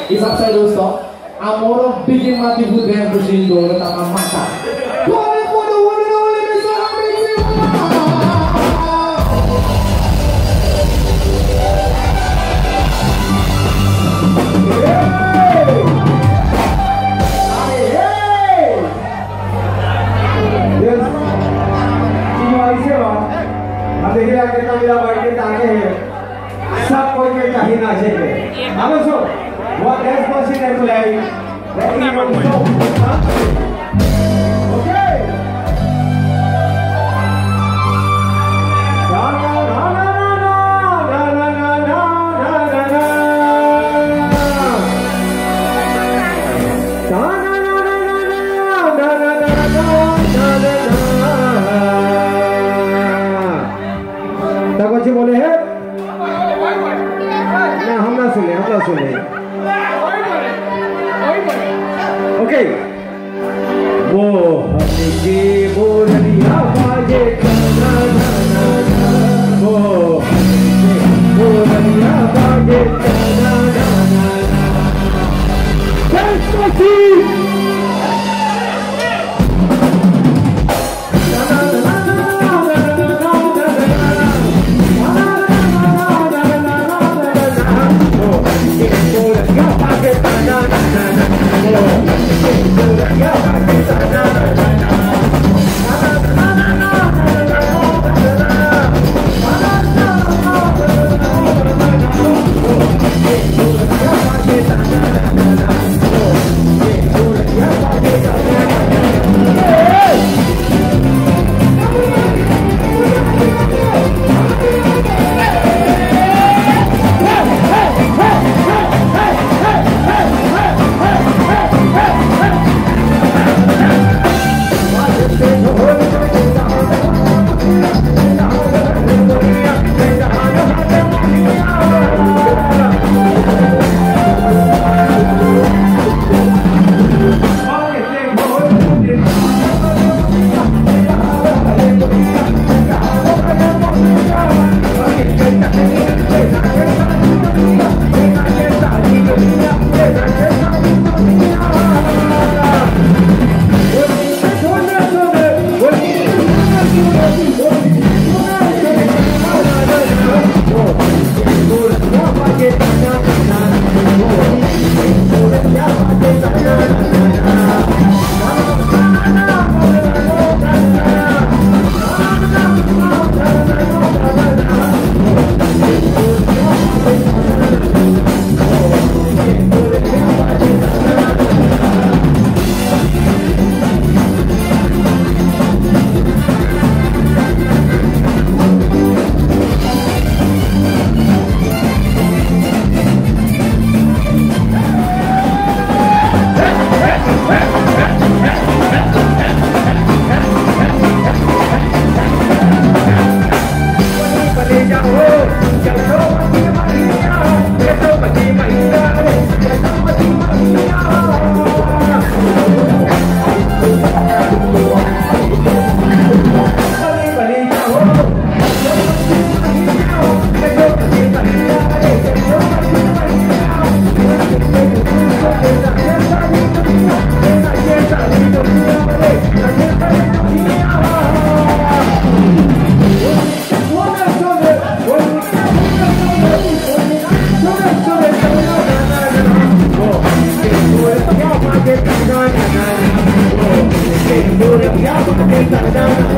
Isap saya dosto, amoro bikin mati budaya bersindo tentang mata. kita bila bagi tanya सब कोई के चाहिए ना चाहिए अब सो what else possible to play okay बोले हैं ना हम ना सुने ओके वो हमें के बोलिया बाजे ना वो बोलिया बाजे ना Get